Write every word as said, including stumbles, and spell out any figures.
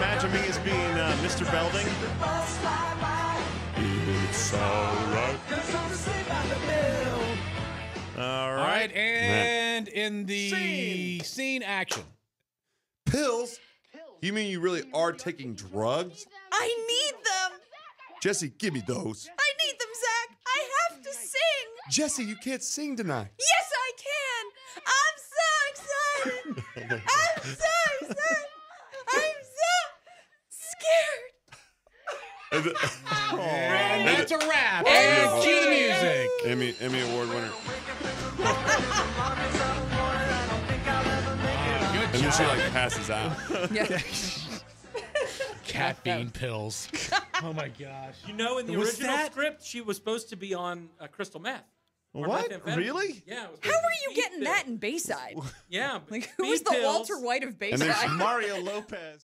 imagine me as being uh, Mister Belding? It's alright. All All right. right, and in the Scene. scene action. Pills? You mean you really are taking drugs? I need them. Jesse, give me those. I need them, Zach. I have to sing. Jesse, you can't sing tonight. Yes, I can. I'm so excited. I'm so excited. I'm so scared. And that's a wrap. And And cue the music. Emmy, Emmy Award winner. Good And then she job. like passes out. Caffeine pills. Oh my gosh. You know, in the Was original that- script, she was supposed to be on uh, crystal meth. Or What? methamphetamine. Really? Yeah. It was How supposed to were be you speed getting pills. that in Bayside? Yeah. Like, speed who was the pills. Walter White of And then Bayside? she- Mario Lopez.